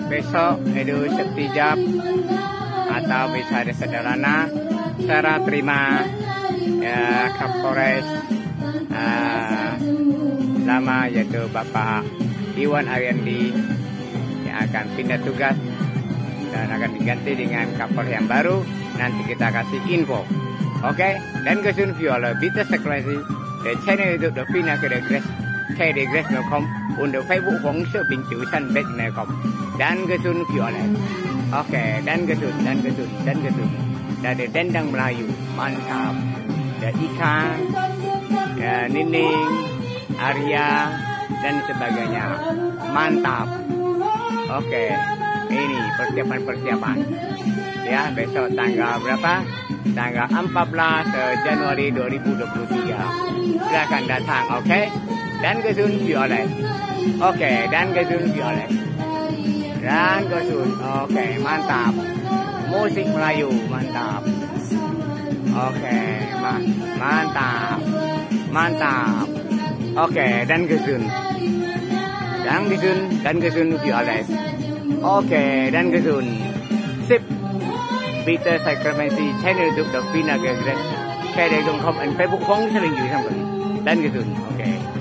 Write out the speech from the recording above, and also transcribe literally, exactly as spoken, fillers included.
besok itu setijab atau bisa ada sederhana serah terima ya, Kapolres uh, lama yaitu Bapak Iwan Ariandi yang akan pindah tugas dan akan diganti dengan Kapolres yang baru. Nanti kita kasih info. Oke, okay? Dan kesun viola bita sekresi dan channel YouTube The Pina Kedegres Kedegres Melkom untuk Facebook Wong Seping Jusan Bet Melkom dan kesun viola. Oke, okay, dan kesun dan kesun dan kesun dari Dendang Melayu mantap. Dan ikan, ya, Nining, Arya dan sebagainya mantap. Oke, okay. Ini persiapan-persiapan. Ya, besok tanggal berapa? Tanggal empat belas Januari dua ribu dua puluh tiga. Silakan datang, oke? Okay? Dan kesun violet. Oke, okay, dan kesun violet. Dan kesun, oke, okay, mantap. Musik Melayu, mantap. Oke, okay, ma mantap. Mantap. Oke, okay, dan kesun. Dan kesun, dan kesun violet. Oke, okay, dan kesun. Sip. Bita Sakramenti channel YouTube The Pina Kedegres Kedegres Melkom and Facebook Wong Seping Jusan Bet dan kesun. Oke. Okay.